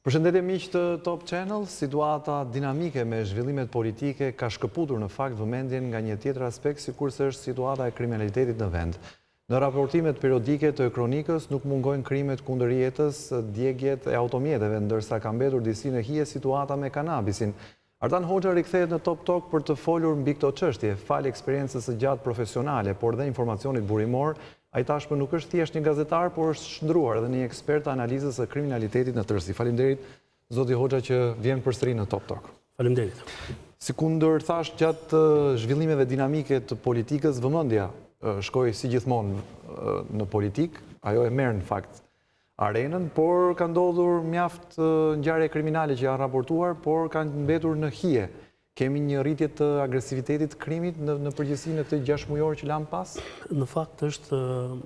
Përshëndetje miq të Top Channel, situata dinamike me zhvillimet politike ka shkëputur në fakt vëmendjen nga një tjetër aspekt, sikurse është situata e kriminalitetit në vend. Në raportimet periodike të kronikës nuk mungojnë krimet kundër jetës, djegjet e automjeteve, ndërsa ka mbetur disi në hije situata me kanabisin. Artan Hoxha rikthehet në Top Talk për të folur mbi këto çështje, fal eksperiencës së gjatë profesionale, por dhe informacionit burimor. Ai tashmë nuk është thjesht një gazetar, por është shndruar edhe një ekspert të analizës së kriminalitetit në tërësi. Faleminderit zoti Hoxha që vjen përsëri në Top Talk. Faleminderit. Si kundër thash gjatë zhvillimeve dinamike të politikës, vëmendja shkoi si gjithmonë në politik, ajo e merr në fakt arenën, por ka ndodhur mjaft ngjarje kriminale që janë raportuar, por kanë mbetur në hije. Kemi një rritje të agresivitetit të krimit në përgjithësi në këtë 6 mujor që lam pas? Në fakt është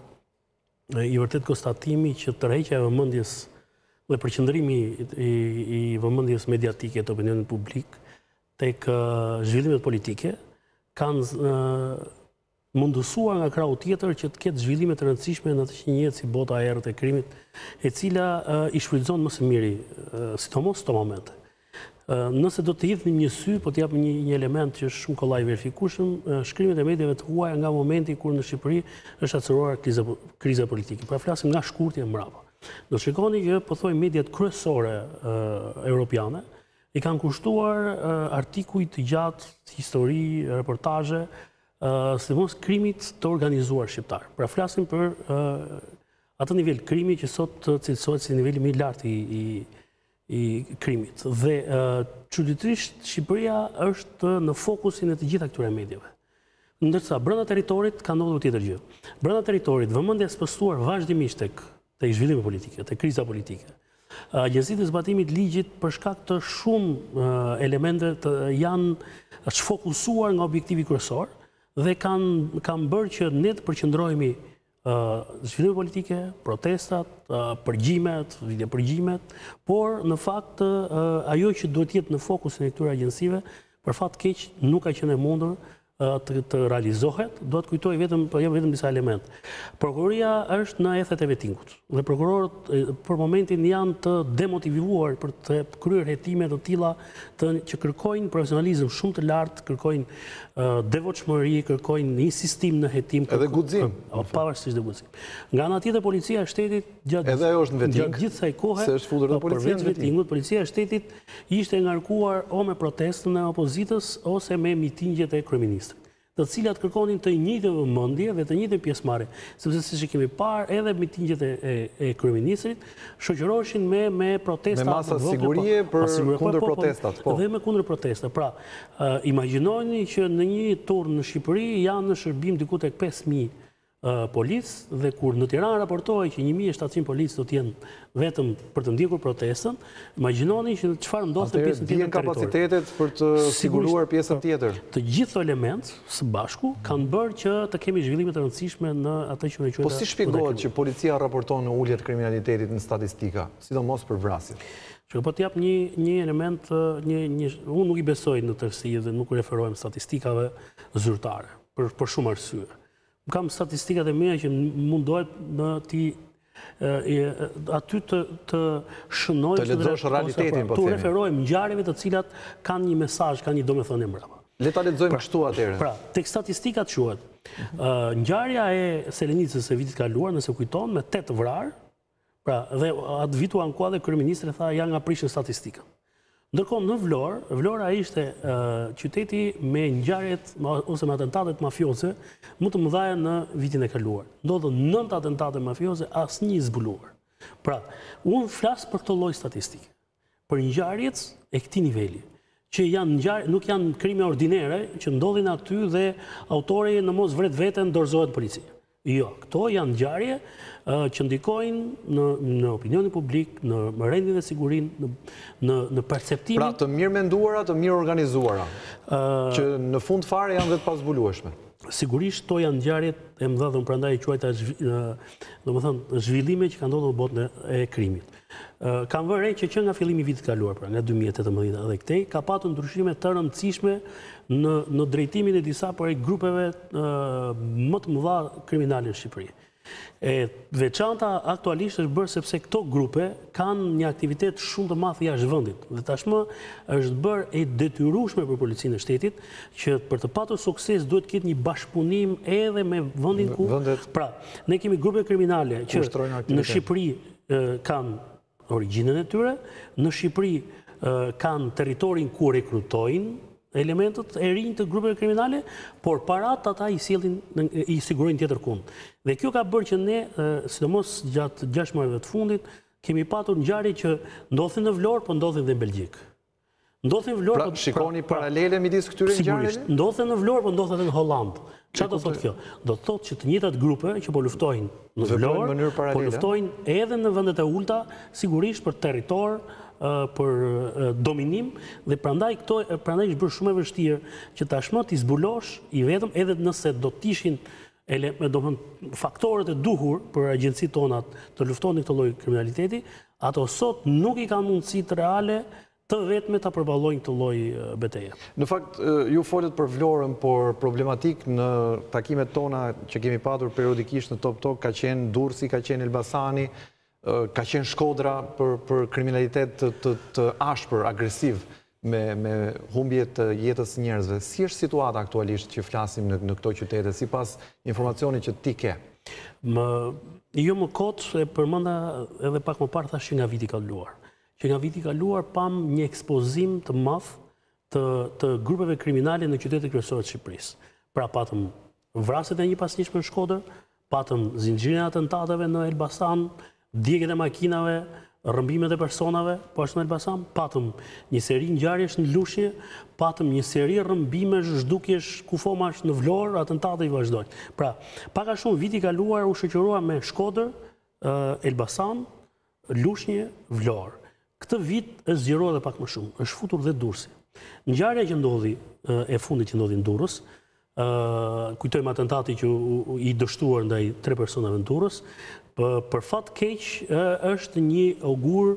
i vërtet konstatimi që tërheqja e vëmendjes dhe përqendrimi i vëmendjes mediatike të opinionit publik tek zhvillimet politike kanë mundësuar nga krahu tjetër që të ketë zhvillime të rëndësishme në atë që njihet si bota e errët e krimit, e cila i shfrytëzon më së miri, sidomos këto momente. Nëse do të hidhnim një sy, po të japim një element që është shumë kollaj verifikueshëm, shkrimet e mediave të huaja nga momenti kur në Shqipëri është acaruar kriza politike. Pra flasim nga shkurtje mbrapa. Do shikoni që pothuaj mediat kryesore europiane i kanë kushtuar artikuj të gjatë, histori, reportazhe, sidomos krimit të organizuar shqiptar. Pra flasim për atë nivel krimi që sot cilësohet si niveli më i lartë i krimit. Dhe çuditërisht Shqipëria është në fokusin e të gjitha këtyre mediave. Ndërsa brenda territorit ka ndodhur tjetër gjë. Brenda territorit vëmendja është spëstuar vazhdimisht tek zhvillime politike, tek kriza politike. Agjencitë e zbatimit ligjit për shkak të shumë elemente janë shfokusuar nga objektivi kryesor dhe kanë bërë që ne të përqendrohemi zhvillime politike, protestat, përgjimet, videopërgjimet, por në fakt ajo që duhet jetë në fokusin e këtyre agjencive, për fat keq nuk ka qenë e mundur të realizohet. Do të kujtoj vetëm disa elemente. Prokuroria është në ethet e vettingut dhe prokurorët për momentin janë të demotivuar për të kryer hetime të tilla që kërkojnë profesionalizëm shumë të lartë, kërkojnë devotshmëri, kërkojnë insistim në hetim, edhe guxim, pavarësisht të guxim. Nga ana tjetër policia e shtetit edhe ajo është në vetting. Gjithë kësaj kohe, se është futur edhe policia në vetting. Policia e shtetit ishte ngarkuar o me protestën e opozitës ose me mitingjet e kryeministrit, të cilat kërkonin të njëjtën vëmendje dhe të njëjtën pjesëmarrje, sepse siç e kemi parë edhe mitingjet e kryeministrit shoqëroheshin me protesta, me masa sigurie për kundër protestat, po. Dhe me kundër protesta. Pra, imagjinoni që në një turn në Shqipëri janë në shërbim diku tek 5000 policë dhe kur në Tiranë raportohej që 1700 policë do të jenë vetëm për të ndjekur protestën, imagjinoni që çfarë ndodh në pjesën tjetër të territorit. Kapacitetet për të siguruar pjesën tjetër. Të gjithë elementë së bashku kanë bërë që të kemi zhvillime të rëndësishme në atë që ne quajmë. Po si shpjegohet që policia raporton në ulje të kriminalitetit në statistika, sidomos për vrasjet? Po të jap një element, unë nuk i besoj në tërësi dhe nuk referohem statistikave zyrtare për shumë arsye. Kam statistikat e mia që mundohet aty të shënoj të lexosh realitetin, po themi. Tu referojmë ngjarjeve të cilat kanë një mesazh, kanë një domethënie mbrapa. Le ta lexojmë kështu atëherë. Pra, tek statistikat quhet ngjarja e Selenicës së vitit kaluar, nëse kujton, me 8 vrarë. Pra, dhe atë vitu ankoa dhe kryeministri tha janë nga prishën statistikën. Ndërkohë në Vlorë, Vlora ishte qyteti me ngjarjet ose me atentatet mafioze më të mëdha në vitin e kaluar. Ndodhen 9 atentate mafioze, asnjë i zbuluar. Pra, unë flas për këtë lloj statistike, për ngjarjet e këtij niveli, që nuk janë krime ordinere që ndodhin aty dhe autori në mos vret veten dorëzohet policia. Jo, këto janë ngjarje që ndikojnë në opinionin publik, në rendin dhe sigurinë, në perceptimin. Pra të mirë menduara, të mirë organizuara, që në fund fare janë dhe të pazbulueshme. Sigurisht, to janë ngjarjet e mëdha dhe prandaj quajta zhvillime që kanë ndodhur në botën e krimit. Kam vënë re që nga fillimi i vitit kaluar, pra nga 2018 dhe këtej, ka patur ndryshime të rëndësishme në drejtimin e disa prej grupeve më të mëdha kriminale në Shqipëri. E veçanta aktualisht është bërë sepse këto grupe kanë një aktivitet shumë të madh jashtë vendit. Dhe tashmë është bërë e detyrueshme për policinë e shtetit që për të patur sukses duhet ketë një bashkëpunim edhe me vendin ku. Pra, ne kemi grupe kriminale që në Shqipëri kanë origjinën e tyre, në Shqipëri kanë territorin ku rekrutojnë elementët e rinj të grupeve kriminale, por parat ata i sigurojnë tjetër kund. Dhe kjo ka bërë që ne, sidomos gjatë 6 muajve të fundit, kemi patur ngjarje që ndodhin në Vlorë, po ndodhin dhe në Belgjik. Ndodhin në Vlorë, pra shikoni paralele midis këtyre ngjarjeve? Sigurisht, ndodhin në Vlorë, po ndodhin edhe në Holland. Çfarë do thotë kjo? Do të thotë që të njëjtat grupe që po luftojnë në Vlorë, po luftojnë edhe në vendet e ulta, sigurisht për territor, për dominim, dhe prandaj është bërë shumë e vështirë që tashmë t'i zbulosh i vetëm edhe nëse do t'ishin faktorët e duhur për agjencitë tonat të luftonin këtë lloj kriminaliteti, ato sot nuk i kanë mundësitë reale të vetme ta përballojnë këtë lloj betejë. Në fakt, ju folët për Vlorën, por problematik në takimet tona që kemi patur periodikisht në Top Talk ka qenë Durrësi, ka qenë Elbasani, ka qenë Shkodra për kriminalitet të ashpër, agresiv, me humbje të jetës njerëzve. Si është situata aktualisht që flasim në këto qytete, sipas informacionit që ti ke? Jo më kot, e përmenda edhe pak më parë thash që nga viti kaluar. Që nga viti kaluar pam një ekspozim të madh të grupeve kriminale në qytetet kryesore të Shqipërisë. Pra patëm vrasjet e një pasnjëshme në Shkodër, patëm zinxhirin e atentateve në Elbasan, djegjet e makinave, rrëmbimet e personave, po ashtu në Elbasan, patëm një seri ngjarjesh në Lushje, patëm një seri rrëmbimesh, zhdukjesh, kufomash në Vlorë, atentate i vazhdojnë. Pra, pak a shumë viti kaluar u shoqërua me Shkodër, Elbasan, Lushnjë, Vlorë. Këtë vit është zgjeruar edhe pak më shumë, është futur dhe Durrësi. Ngjarja që ndodhi e fundit që ndodhi në Durrës, kujtojmë atentati që i dështuar ndaj 3 personave në Durrës, për fat keq është një augur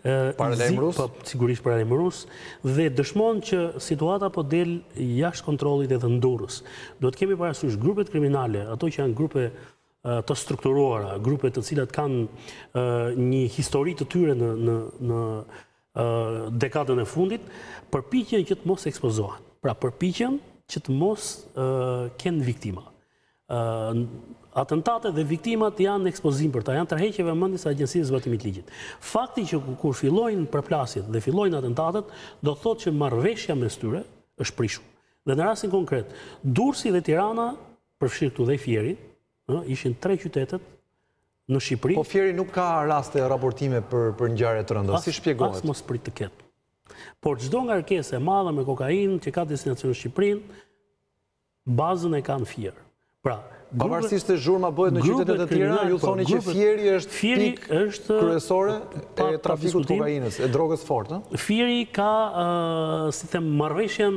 sigurisht paralajmërues dhe dëshmon që situata po del jashtë kontrollit edhe në Durrës. Duhet kemi parasysh grupet kriminale, ato që janë grupe të strukturuara, grupe të cilat kanë një histori të tyre në dekadën e fundit, përpiqen që të mos ekspozohen. Pra përpiqen që të mos kenë viktima. Atentatet dhe viktimat janë ekspozim për ta, janë tërheqje vëmendjes së Agjencisë së Zbatimit të Ligjit. Fakti që kur fillojnë përplasjet dhe fillojnë atentatet, do thotë që marrëveshja mes tyre është prishur. Dhe në rastin konkret, Durrësi dhe Tirana, përfshirë këtu dhe Fieri, ishin 3 qytetet në Shqipëri. Po Fieri nuk ka raste raportime për ngjarje të rënda. Si shpjegohet? As mos prit të ketë. Por çdo ngarkesë e madhe me kokainë që ka destinacion në Shqipërinë, bazën e kanë Fier. Pra, pavarësisht se zhurma bëhet në qytetet e tjera, ju thoni që Fieri është pikë kryesore e trafikut të kokainës, e drogës fortë. Fieri ka, si them, marrëveshjen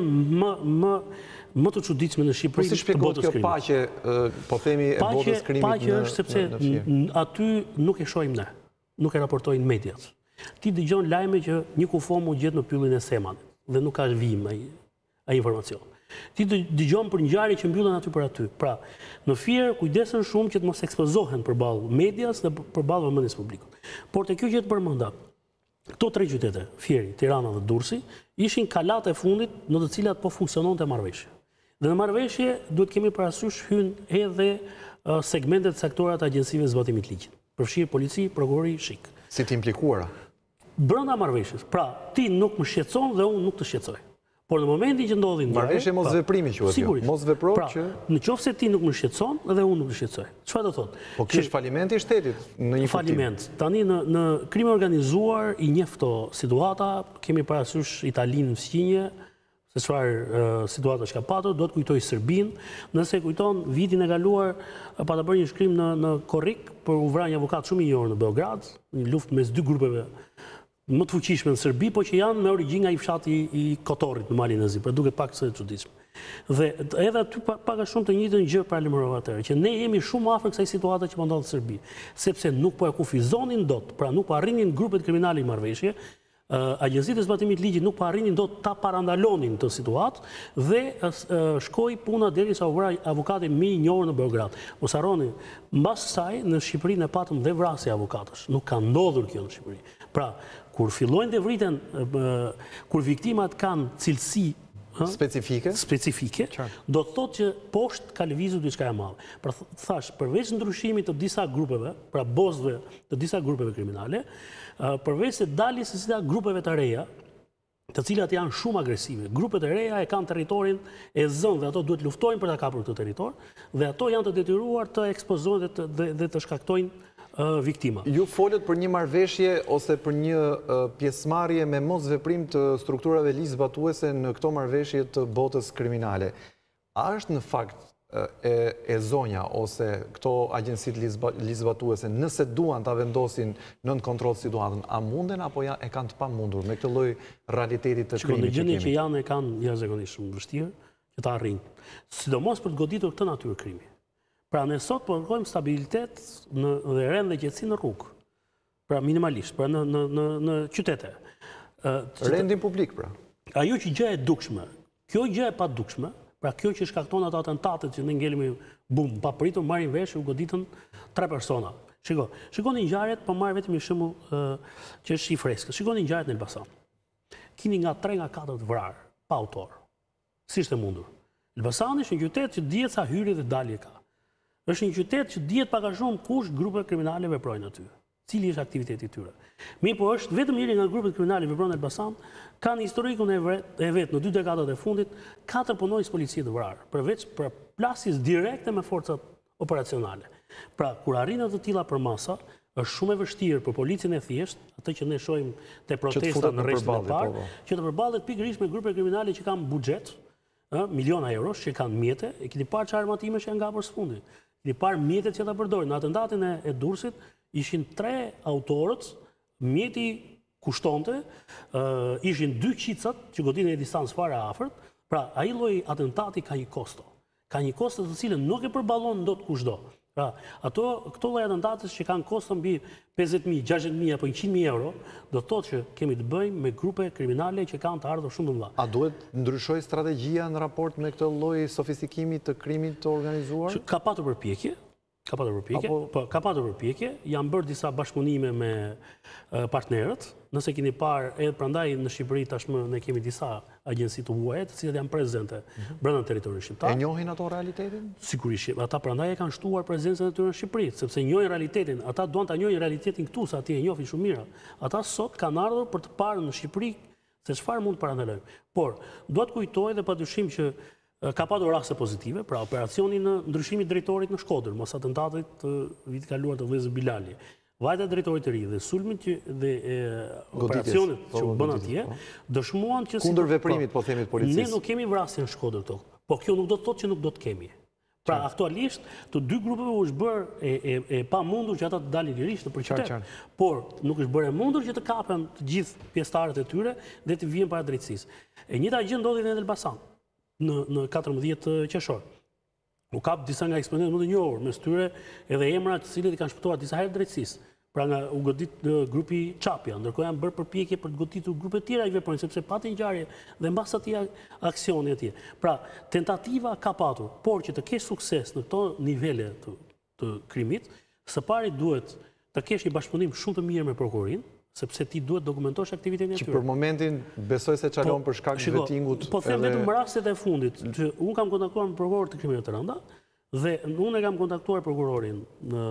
më të çuditshme në Shqipëri. Po si shpjegohet kjo paqe, po themi, e botës krimit në Fier? Paqe është sepse aty nuk e shohim ne, nuk e raportojnë mediat. Ti dëgjon lajme që një kufom u gjet në pyllin e Semanit dhe nuk ka vijim ai informacion. Ti dëgjon për ngjarje që mbyllen aty për aty. Pra, në Fier kujdesen shumë që të mos ekspozohen përballë medias dhe përballë vëmendjes publike. Por te kjo që të përmenda, këto 3 qytete, Fieri, Tirana dhe Durrësi, ishin kalat e fundit në të cilat po funksiononte marrëveshje. Dhe në marrëveshje duhet kemi parasysh hyn edhe segmentet caktore të Agjencive të Zbatimit të Ligjit. Përfshirë polici, prokurori, shik. Si të implikuara? Brenda marrëveshjes. Pra, ti nuk më shqetëson dhe unë nuk të shqetësoj. Por në momentin që ndodhin ngjarje, marrëveshje mos veprimi quhet kjo. Mos vepro pra, që në qoftë se ti nuk më shqetëson dhe unë nuk të shqetësoj. Çfarë do thotë? Po ky është falimenti i shtetit në një faliment. Tani në krim organizuar i njeh këto situata, kemi parasysh Italinë në fqinje, se çfarë situata që ka patur, do të kujtoj Serbinë, nëse kujton vitin e kaluar pa ta bërë një shkrim në Korrik për u vrarë një avokat shumë i njohur në Beograd, një luftë mes 2 grupeve më të fuqishme në Serbi, po që janë me origjinë nga i fshati i Kotorit në Malin e Zi, për duket pak se çuditshme. Dhe edhe aty pak a shumë të njëjtën gjë paralajmërova atëherë, që ne jemi shumë afër kësaj situate që po ndodh në Serbi, sepse nuk po e kufizonin dot, pra nuk po arrinin grupet kriminale i marrëveshje, Agjencitë e zbatimit ligjit nuk po arrinin do ta parandalonin të situatë dhe shkoi puna derisa u vra avukati më i njohur në Beograd. Mos harroni, mbas kësaj në Shqipërinë e patëm dhe vrasje avukatësh. Nuk ka ndodhur kjo në Shqipëri. Pra, kur fillojnë të vriten, kur viktimat kanë cilësi specifike, do të thotë që poshtë ka lëvizur diçka e madhe. Pra thash, përveç ndryshimit të disa grupeve, pra bozëve të disa grupeve kriminale, përveç se daljes së disa grupeve të reja, të cilat janë shumë agresive. Grupet e reja e kanë territorin e zënë dhe ato duhet luftojnë për ta kapur këtë territor, dhe ato janë të detyruar të ekspozohen dhe të shkaktojnë viktima. Ju folët për një marrëveshje ose për një pjesëmarrje me mosveprim të strukturave ligjzbatuese në këto marrëveshje të botës kriminale. A është në fakt e zonja ose këto agjencitë ligjzbatuese, nëse duan ta vendosin nën kontroll situatën, a munden apo e kanë të pamundur me këtë lloj realiteti të krimit që kemi? Në gjendje që janë e kanë jashtëzakonisht shumë vështirë që ta arrijnë, sidomos për të goditur këtë natyrë krimi. Pra ne sot po kërkojmë stabilitet dhe rend dhe qetësi në rrugë. Pra minimalisht, pra në qytete. Rendin publik, pra. Ajo që gjë e dukshme, kjo gjë e pa dukshme, pra kjo që shkakton ato atentatet që ne ngelemi bum, pa pritur, marrin vesh, u goditën 3 persona. Shikoni ngjarjet, po marr vetëm një shembull që është i freskët. Shikoni ngjarjet në Elbasan. Keni nga 3 nga 4 të vrarë, pa autor. Si ishte mundur? Elbasani është një qytet që dihet sa hyrje dhe dalje ka. Është një qytet që dihet pak a shumë kush grupe kriminale veprojnë aty. Cili është aktiviteti i tyre. Mirë, po është vetëm njëri nga grupet kriminale veprojnë në Elbasan, kanë historikun e vet në 2 dekadat e fundit 4 punonjës policie të vrarë, përveç për plasjes direkte me forcat operacionale. Pra, kur arrin të tilla për masa, është shumë e vështirë për policin e thjesht, atë që ne shohim te protesta në rreshtin e parë, që të përballet pikërisht me grupe kriminale që kanë buxhet, miliona eurosh, që kanë mjete, e keni parë çfarë armatime që janë ngapur së fundi. Keni parë mjetet që ta përdorin. Në atentatin e Durrësit ishin 3 autorët, mjeti kushtonte, ishin 2 qicat që godinin në distancë fare afërt. Pra, ai lloj atentati ka një kosto. Ka një kosto të cilën nuk e përballon dot kushdo. Pra, këto lloj atentatës që kanë kosto mbi 50.000, 60.000 apo 100.000 euro, do të thotë që kemi të bëjmë me grupe kriminale që kanë të ardhur shumë të mëdha. A duhet ndryshoj strategjia në raport me këtë lloj sofistikimi të krimit të organizuar? Ka patur përpjekje, janë bërë disa bashkëpunime me partnerët, nëse keni parë, edhe prandaj në Shqipëri tashmë ne kemi disa agjenci të huaja, të cilat janë prezente brenda territorit shqiptar. E njohin ato realitetin? Sigurisht, ata prandaj e kanë shtuar prezencën e tyre në Shqipëri, sepse njohin realitetin. Ata duan ta njohin realitetin këtu, sa atje e njohin shumë mirë. Ata sot kanë ardhur për të parë në Shqipëri se çfarë mund të parandalojmë. Por, dua të kujtoj dhe padyshim që ka patur raste pozitive, pra operacioni në ndryshimit drejtorit në Shkodër, mos atentatit të vitit kaluar të vëllezër Bilali. Vajta drejtorit të ri dhe sulmit dhe operacionit që u bën atje, dëshmuan që kundër veprimit, po themi, të policisë. Ne nuk kemi vrasje në Shkodër këto, po kjo nuk do të thotë që nuk do të kemi. Pra, aktualisht, të 2 grupeve u është bërë e pa mundur që ata të dalin lirisht në qytet, por nuk është bërë e mundur që të kapen të gjithë pjesëtarët e tyre dhe të vijnë para drejtësisë. E njëjta gjë ndodhi në Elbasan në 14 qershor. U kap disa nga eksponentët më të njohur, mes tyre edhe emra të cilët i kanë shpëtuar disa herë drejtësisë. Pra nga u godit grupi Çapja, ndërkohë janë bërë përpjekje për të goditur grupe të tjera që veprojnë, sepse patin ngjarje dhe mbas atij aksioni atje. Pra, tentativa ka patur, por që të kesh sukses në këto nivele të krimit, së pari duhet të kesh një bashkëpunim shumë të mirë me prokurorin, sepse ti duhet dokumentosh aktivitetin e tyre. Që për momentin besoj se çalon për shkak të vetingut. Po them vetëm rastet e fundit, që unë kam kontaktuar me prokuror të krimeve të rënda dhe unë e kam kontaktuar prokurorin në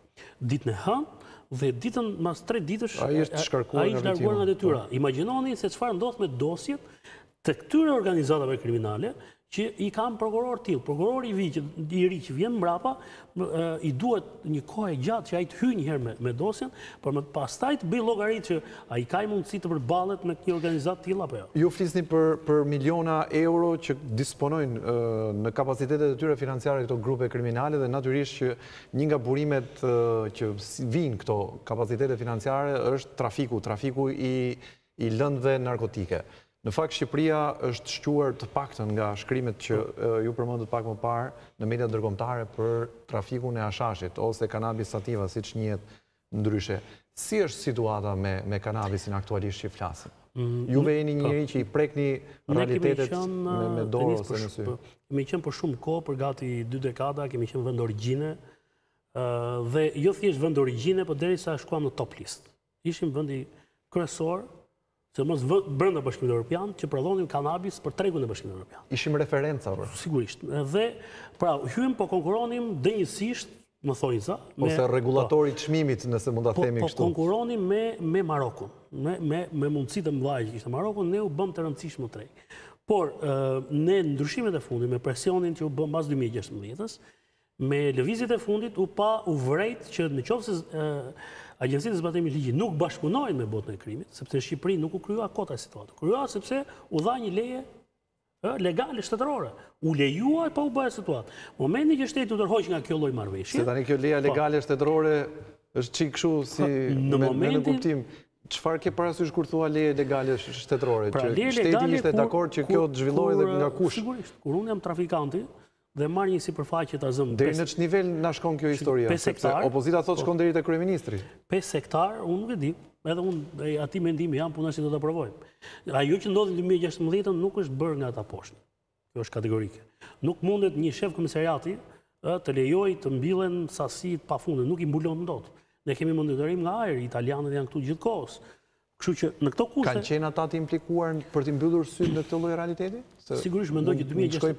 ditën e hënë dhe ditën mas 3 ditësh ai është larguar nga detyra. Imagjinoni se çfarë ndodh me dosjet të këtyre organizatave kriminale që i kam prokuror tillë. Prokurori i ri që vjen mbrapa, i duhet një kohë gjatë që ai të hyjë një herë me dosjen, por më pastaj të bëj llogaritë që ai ka mundësi të përballet me një organizat tillë apo jo. Ju flisni për miliona euro që disponojnë në kapacitetet e tyre financiare këto grupe kriminale dhe natyrisht që një nga burimet që vijnë këto kapacitete financiare është trafiku i lëndëve narkotike. Në fakt, Shqipëria është shquar të paktën nga shkrimet që ju përmendët pak më parë në mediat ndërkombëtare për trafikun e hashashit ose cannabis sativa, siç njihet ndryshe. Si është situata me kanabisin aktualisht që flasim? Juve jeni njëri që i prekni realitetet me dorë ose në sy? Kemi qenë për shumë kohë, për gati 2 dekada, kemi qenë vend origjine, dhe jo thjesht vend origjine, por derisa shkuam në top list. Ishim vendi kryesor, se mos brenda Bashkimit Evropian, që prodhonin kanabis për tregun e Bashkimit Evropian. Ishim referenca, Sigurisht. Dhe, pra, hyem po konkuronim dënjësisht, më thojnë sa. Ose regulatori çmimit, nëse mund ta themi kështu. Po konkuronim me Marokun, me mundësi të mëdha që kishte Marokun, ne u bëm të rëndësishëm trej. Por, ne ndryshimet e fundit, me presionin që u bëm pas 2016-ës, me lëvizjet e fundit u vrejt që në qoftë se Agjencitë e Zbatimit të Ligjit nuk bashkëpunojnë me botën e krimit, sepse Shqipëri nuk u krijua kota e situatë. Krijua sepse u dha një leje legale shtetërore. U lejua pa u bërë situatë. Momenti që shteti u tërhoq nga kjo lloj marrëveshje. Se tani kjo leja legale shtetërore është çik kështu si në kuptim. Çfarë ke parasysh kur thua leje legale shtetërore? Që shteti ishte dakord që kjo të zhvillohej dhe nga kush? Sigurisht. Kur unë jam trafikanti dhe marr një sipërfaqe ta zëm. Deri në ç'të nivel na shkon kjo historia? Sepse opozita thotë shkon deri te kryeministri. 5 hektar, unë nuk e di. Edhe unë aty mendimi jam, puna si do ta provojmë. Ajo që ndodhi në 2016 nuk është bërë nga ata poshtë. Kjo është kategorike. Nuk mundet një shef komisariati të lejojë të mbillen sasi të pafundme, nuk i mbulon dot. Ne kemi monitorim nga ajri, italianët janë këtu gjithkohës. Kështu që në këto kushte kanë qenë ata të implikuar për të mbyllur syt në këtë lloj realiteti? Sigurisht mendoj që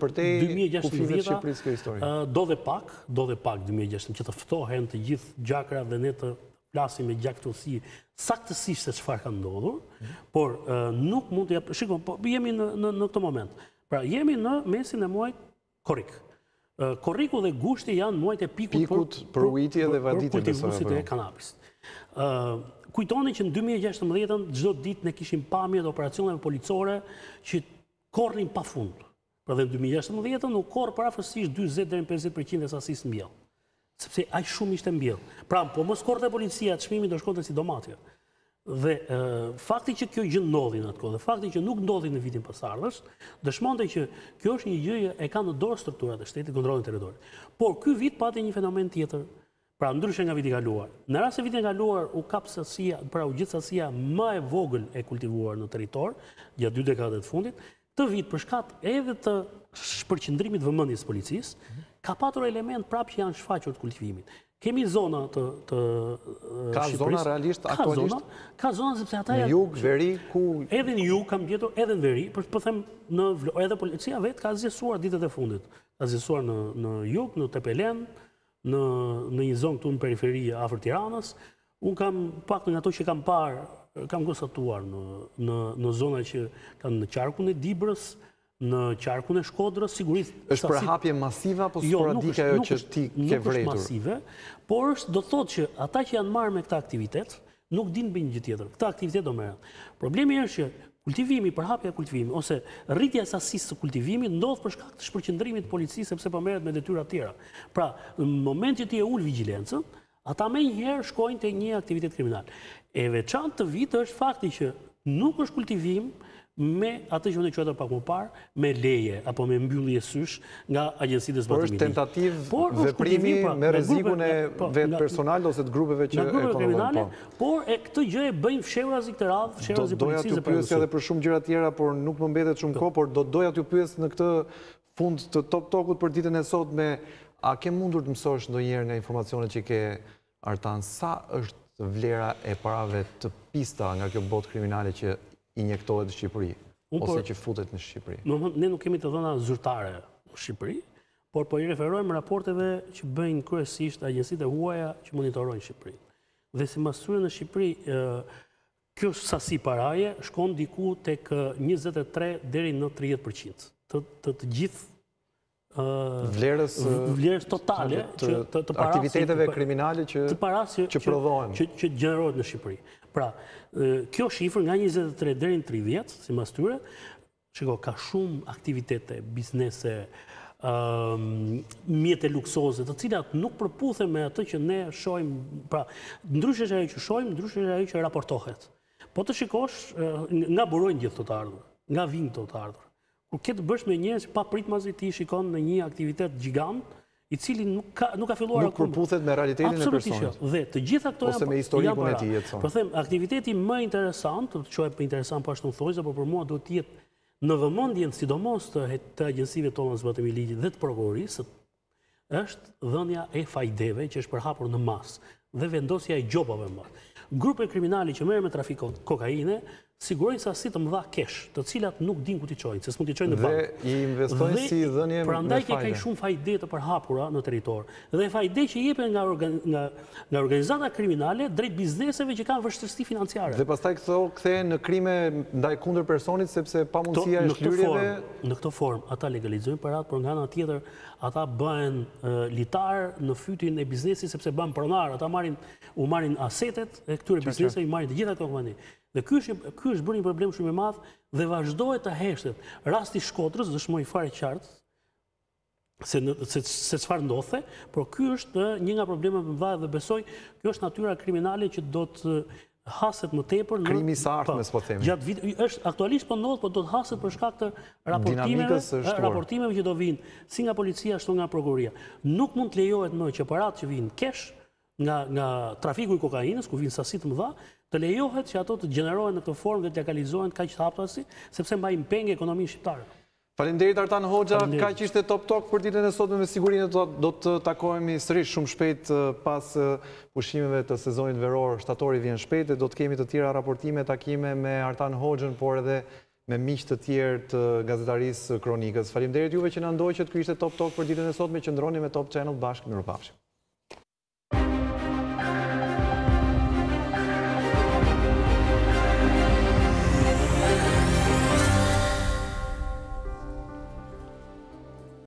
2016 do dhe pak 2016 që të ftohen të gjithë gjakrat dhe ne të flasim me gjaktësi saktësisht se çfarë ka ndodhur, por nuk mund të shikoj, po jemi në këtë moment. Pra jemi në mesin e muajit korrik. Korriku dhe gushti janë muajt e pikut për ujitje dhe vaditje e kanabisit. Kujtoni që në 2016 çdo ditë ne kishim pamje të operacioneve policore që korrin pafund. Pra dhe në 2016 nuk korr parafësisht 40 deri në 50% e sasisë mbjell. Sepse aq shumë ishte mbjell. Pra, po mos korrte policia, çmimi do shkonte si domatja. Dhe fakti që kjo gjë ndodhi në atë kohë, dhe fakti që nuk ndodhi në vitin pasardhës, dëshmonte që kjo është një gjë e kanë në dorë strukturat e shtetit, kontrollin territorit. Por ky vit pati një fenomen tjetër. Pra, ndryshe nga viti kaluar. Në rast se vitin kaluar u kap sasia, pra u gjithë sasia më e vogël e kultivuar në territor, gjatë 2 dekadave të fundit, këtë vit për shkak edhe të shpërqendrimit vëmendjes policisë, ka patur element prapë që janë shfaqur të kultivimit. Kemi zona të ka zona realisht aktualisht? Ka zona sepse ata në jug, veri, ku edhe në jug kam gjetur, edhe në veri, po them edhe policia vet ka zgjesuar ditët e fundit. Ka zgjesuar në jug, në Tepelen, në një zonë këtu në periferi afër Tiranës. Unë kam pak nga ato që kam parë, kam konstatuar në zona që kanë në qarkun e Dibrës, në qarkun e Shkodrës, sigurisht. Është përhapje masive apo sporadike ajo që ti ke vretur? Nuk është masive, por do të thotë që ata që janë marrë me këtë aktivitet nuk dinë bëjnë gjë tjetër. Këtë aktivitet do merren. Problemi është që kultivimi, përhapja e kultivimit ose rritja e sasisë së kultivimit ndodh për shkak të shpërqendrimit të policisë sepse po merret me detyra të tjera. Pra, në moment që ti e ul vigjilencën, ata më njëherë shkojnë te një aktivitet kriminal. E veçantë të vit është fakti që nuk është kultivim me atë që ne quajmë pak më parë, me leje apo me mbyllje sysh nga Agjencitë e Zbatimit të Ligjit. Por është tentativë veprimi me rrezikun e vetë personal ose të grupeve që e kontrollojnë. Por këtë gjë e bëjnë fshehurazi këtë radhë, fshehurazi policisë. Doja t'ju pyes edhe për shumë gjëra tjera, por nuk më mbetet shumë kohë, por doja t'ju pyes në këtë fund të Top Talkut për ditën e sotme, a ke mundur të mësosh ndonjëherë nga informacionet që ke Artan, sa është vlera e parave të pista nga kjo botë kriminale që injektohet në Shqipëri, ose që futet në Shqipëri? Ne nuk kemi të dhëna zyrtare në Shqipëri, por po i referojmë raporteve që bëjnë kryesisht agjencitë e huaja që monitorojnë Shqipërinë. Dhe si masurë në Shqipëri, kjo sasi paraje shkon diku tek 23 deri në 30% të gjithë vlerës totale të aktiviteteve kriminale që prodhohen, që gjenerohet në Shqipëri. Pra, kjo shifër nga 23 deri në 30, si mas tyre, shiko, ka shumë aktivitete, biznese, mjete luksoze, të cilat nuk përputhen me atë që ne shohim, pra, ndryshe është ajo që shohim, ndryshe është ajo që raportohet. Po të shikosh, nga burojnë gjithë të ardhur, nga vinë të ardhur. Kur ke të bësh me njerëz që pa pritmazi ti shikon në një aktivitet gjigant, i cili nuk ka filluar Nuk përputhet me realitetin e personit. Absolutisht jo. Dhe të gjitha këto Ose me historikun e tij, e thon. Po them, aktiviteti më interesant, të quhet më interesant po ashtu thojse, por për mua duhet të jetë në vëmendjen sidomos të agjensive tona zbatimi i ligjit dhe të prokurorisë, është dhënia e fajdeve që është përhapur në masë dhe vendosja e gjobave më. Grupe kriminali që merren me trafik kokaine sigurojnë sasi të mëdha kesh, të cilat nuk din ku t'i çojnë, se s'mund t'i çojnë në bankë. Dhe i investojnë si dhënie me fajde. Prandaj ka shumë fajde të përhapura në territor. Dhe fajde që jepen nga organizata kriminale drejt bizneseve që kanë vështirësi financiare. Dhe pastaj këto kthehen në krime ndaj kundër personit sepse pamundësia e shlyrjeve. Në këtë formë ata legalizojnë parat, por nga ana tjetër ata bëhen litar në fytyn e biznesit sepse bën pronar, ata u marrin asetet e këtyre bizneseve, i marrin të gjitha këto kompani. Dhe ky është bërë një problem shumë i madh dhe vazhdohet të heshtet. Rasti Shkodrës dëshmoi fare qartë se çfarë ndodhte, por ky është një nga problemet më të mëdha dhe besoj kjo është natyra kriminale që do të haset më tepër në krimi i saktës, po themi. Gjatë vit është aktualisht po ndodh, por do të haset për shkak të raportimeve që do vinë si nga policia ashtu nga prokuroria. Nuk mund të lejohet më që paratë që vinë kesh nga trafiku i kokainës, ku vinë sasi të mëdha, të lejohet që ato të gjenerohen në këtë formë dhe të legalizohen kaq të haptasi, sepse mbajnë penge ekonominë shqiptare. Faleminderit Artan Hoxha, kaq ishte Top Talk për ditën e sotme, me siguri do të takohemi sërish shumë shpejt pas pushimeve të sezonit veror. Shtatori vjen shpejt dhe do të kemi të tjera raportime, takime me Artan Hoxhën, por edhe me miq të tjerë të gazetarisë Kronikës. Faleminderit juve që na ndoqët. Ky ishte Top Talk për ditën e sotme. Qëndroni me Top Channel bashkë. Mirupafshim.